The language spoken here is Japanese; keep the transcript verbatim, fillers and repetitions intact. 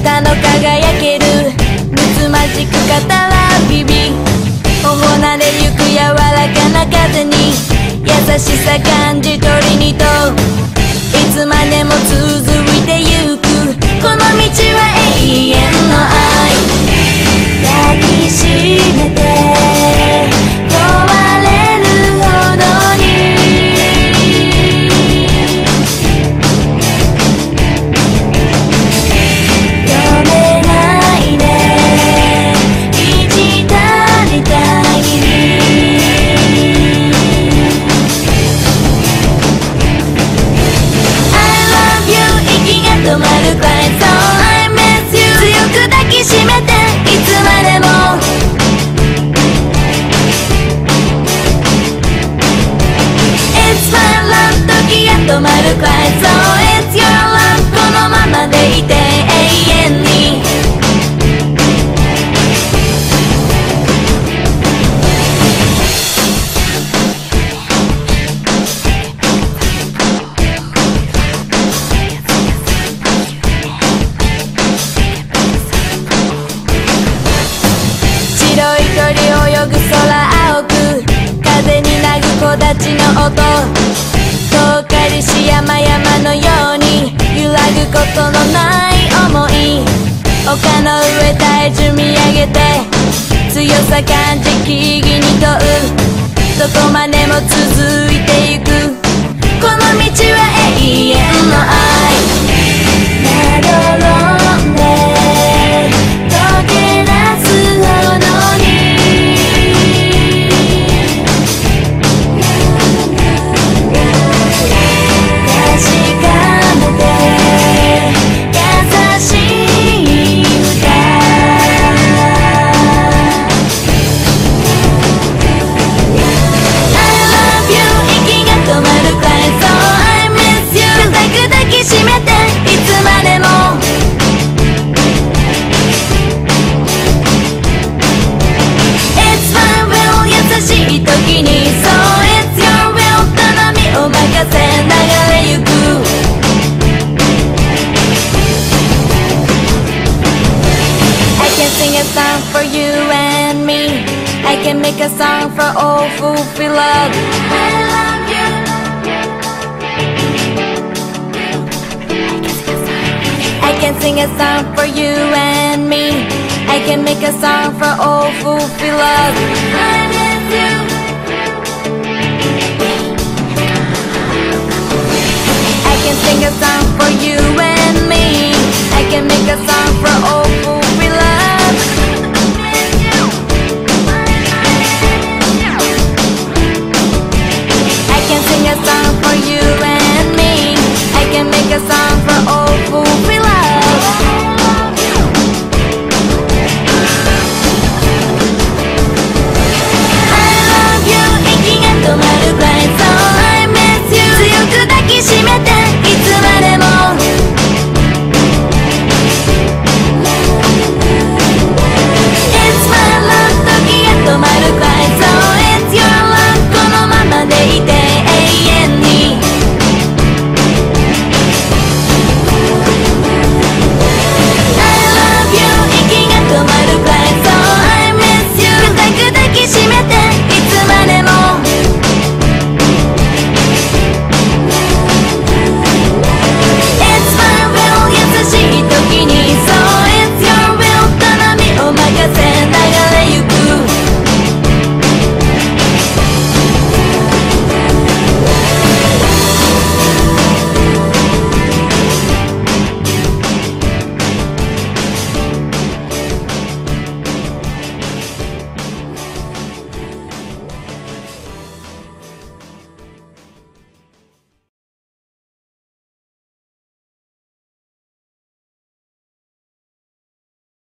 たの輝けるむつまじく肩はビビ頬なれゆく柔らかな風に優しさ感じ取りにといつまでも続いてゆくこの道は永遠の愛抱きしめて壊れるほどに止めないで意地足りたい止まるくらい So I miss you 強く抱きしめていつまでもIt's my love 時が止まるくらい So it's your love このままでいて永遠に泳ぐ空青く風になぐ木立の音遠かりし山々のように揺らぐことのない想い丘の上体重見上げて強さ感じ木々に問うどこまでも続いてゆくこの道は永遠の愛まどろんで溶け出すほどに時に So it's your will 頼みを任せ流れゆくI can sing a song for you and me I can make a song for all who feel love I love you I can sing a song for you and me I can make a song for all who feel love I miss you I can sing a song for you and